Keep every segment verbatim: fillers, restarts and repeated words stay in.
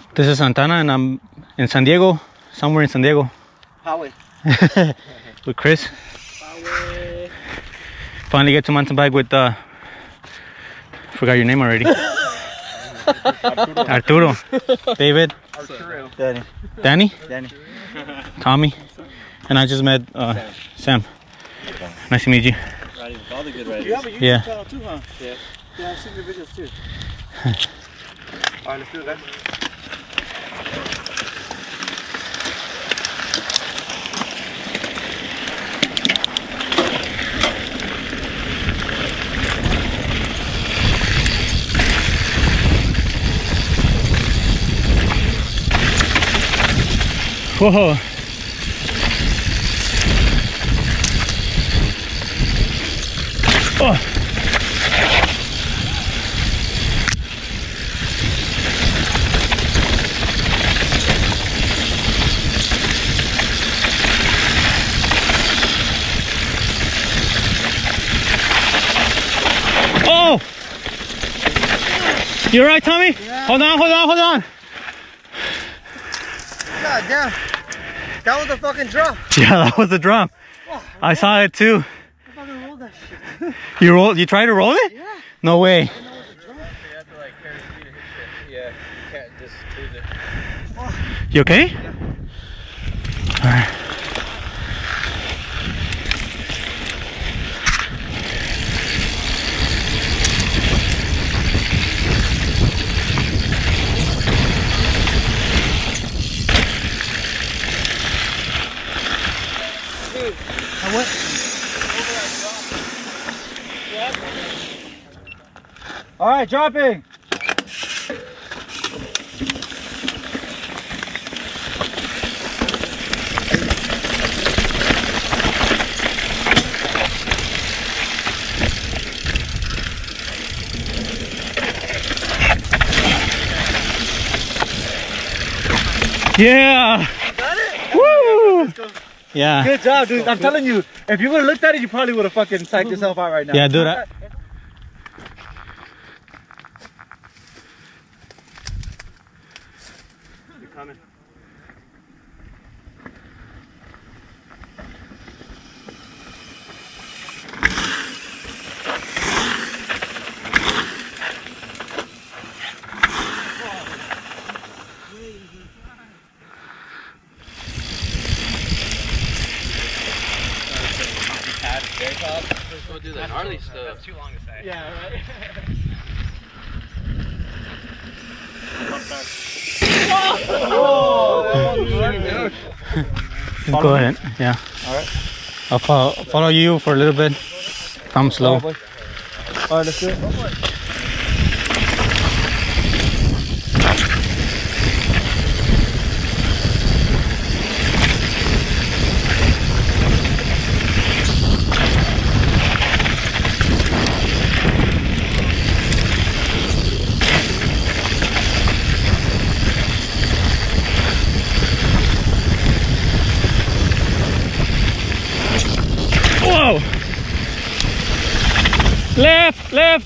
This is Santana, and I'm in San Diego, somewhere in San Diego. Highway. With Chris. Highway. Finally get to mountain bike with, uh, forgot your name already. Arturo. Arturo. David. Arturo. Danny. Danny? Danny. Tommy. And I just met uh, Sam. Nice to meet you. Riding with all the good riders. You have a YouTube Yeah. channel too, huh? Yeah. Yeah, I've seen your videos too. Alright, let's do it, guys. Whoa. Oh. Oh! You alright, Tommy? Yeah. Hold on, hold on, hold on. God damn. That was a fucking drop. Yeah, that was a drum. Oh, I saw it too. I fucking rolled that shit. You roll? You tried to roll it? Yeah. No way. I know it was a drop. You have to like carry speed to hit shit. Yeah, you can't just cruise it. Oh. You okay? Yeah. All right. I went. All right, dropping. Yeah. Got it? Woo. Yeah. Good job, dude. I'm telling you, if you would have looked at it, you probably would have fucking psyched yourself out right now. Yeah, dude. I, You're coming. Don't do that gnarly stuff. That's too long to say. Yeah, right. go ahead. Yeah. All right. I'll follow, follow you for a little bit. Come slow. All right, All right, let's do it. Whoa! Left, left.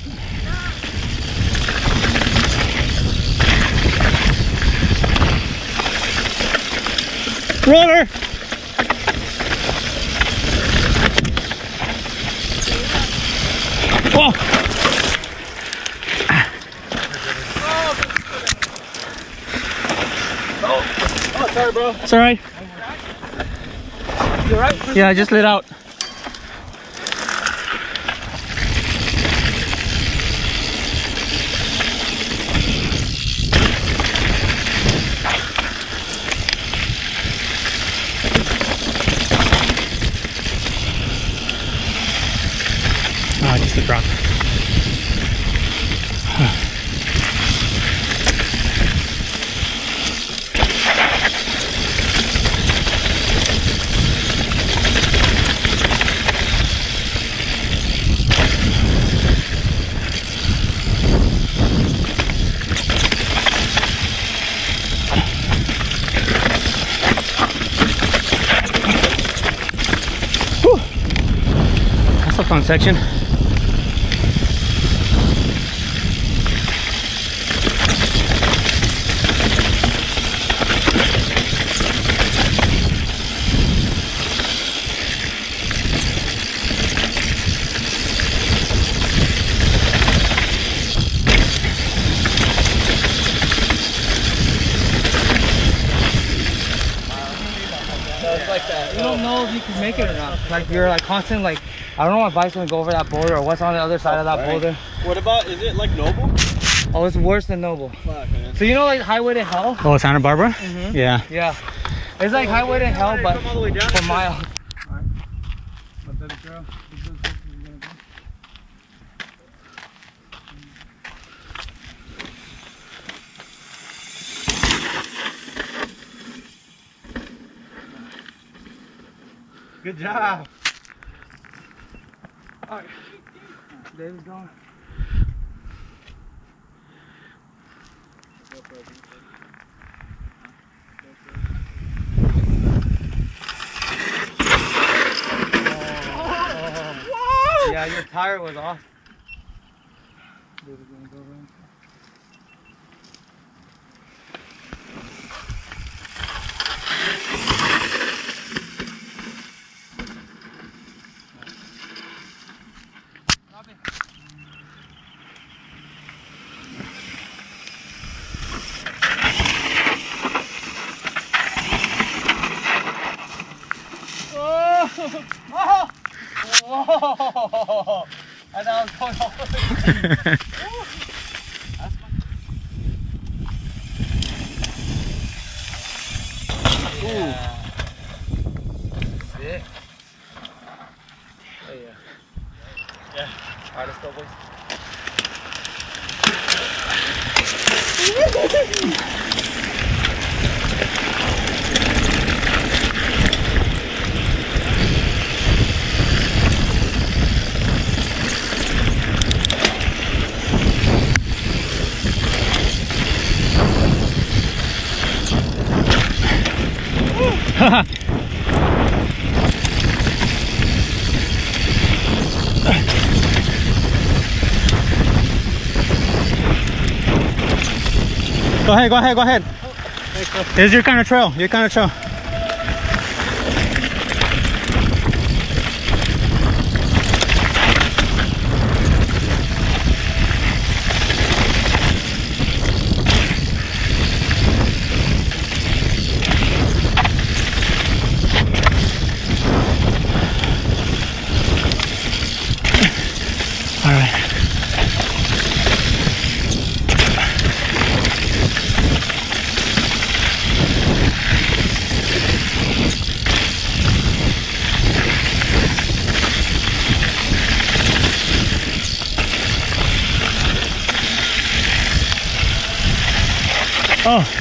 Roller. Whoa! Oh, sorry, bro. It's all right. You all right? Yeah, I just lit out. Ah, just a drop. Whew. That's a fun section. don't know if you can make it or not. Like you're like constant like, I don't know what bike's gonna go over that boulder or what's on the other side of that Right. boulder. What about, is it like Noble? Oh, it's worse than Noble. Fuck, man. So you know like Highway to Hell? Oh, Santa Barbara? Mm-hmm. Yeah. Yeah. It's like Highway to Hell, but Come all the way down. for miles. My baby girl. This is what we're gonna do. Good job. Alright. David's going. Yeah, your tire was off. David's gonna go around. Oh! Whoa! I thought I was going all the way. That's fine. Yeah. Sick. Oh yeah. Yeah. Alright, let's go, boys. Go ahead, go ahead, go ahead. This is your kind of trail, your kind of trail. All right. Oh.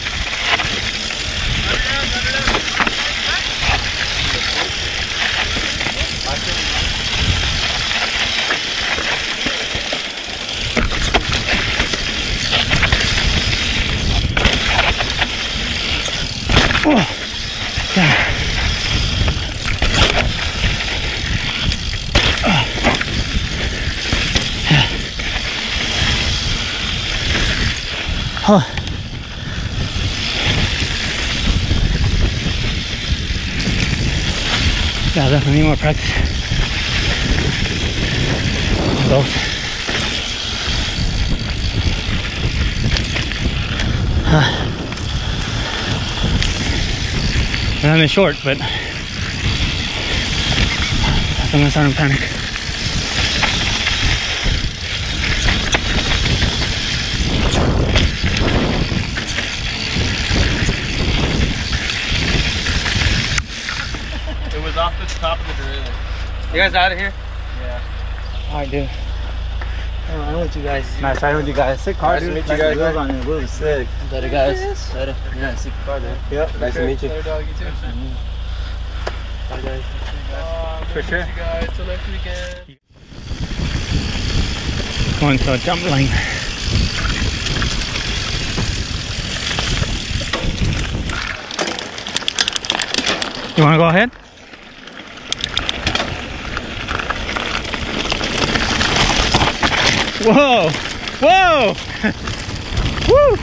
Oh. Yeah. Oh. Yeah, definitely need more practice. Those. Uh, I'm in short, but I'm gonna start to panic. It was off the top of the derailleur. You guys out of here? Yeah. Alright, dude. Oh, I'm with you guys. Nice riding with you guys. Sick car, Nice to dude. meet you Nice guys, wheels man. on it. Wheels are sick. Later, guys. Later. Yeah, sick car, dude. Yep. Nice to meet you. Later, dog. You too. Bye, guys. Uh, For sure. You guys till next weekend. Going to a jump line. You want to go ahead? Whoa! Whoa! Woo!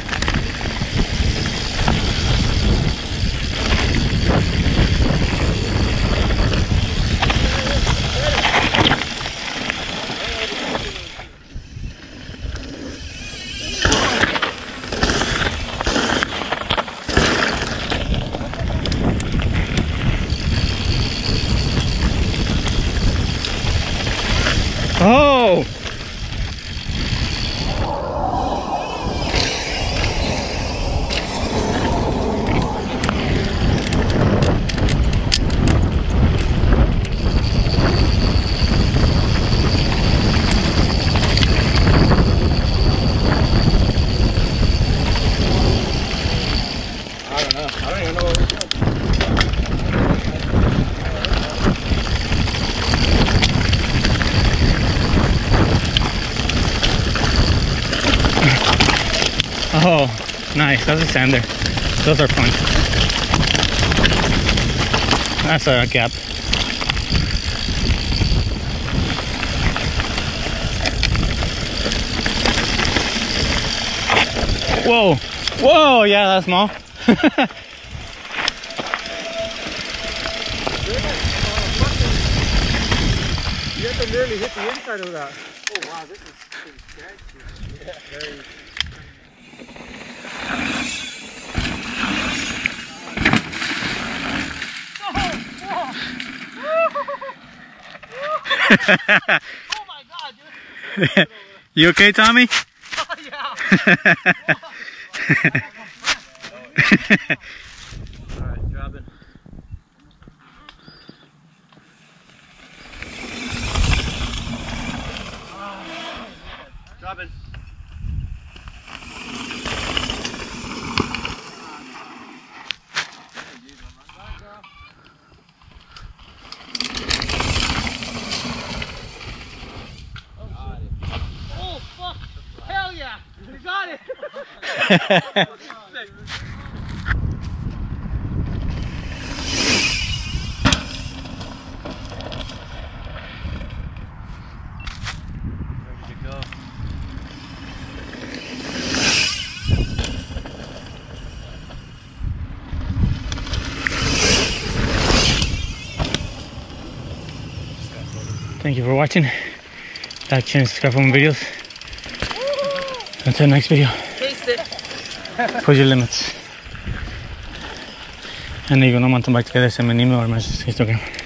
Oh, nice. That's a sander. Those are fun. That's a gap. Whoa. Whoa, yeah, that's small. You have to nearly hit the inside of that. Oh wow, this is pretty scratchy. Yeah, very. Oh my god, dude. You okay, Tommy? Oh yeah. Alright, dropping. Dropping. Oh fuck. Hell yeah. You got it. Ready to go. Thank you for watching. Like, share, and subscribe for more videos. Until the next video. Taste it. Push your limits. And digo, no mountain bikes, quédese en mi email or my Instagram.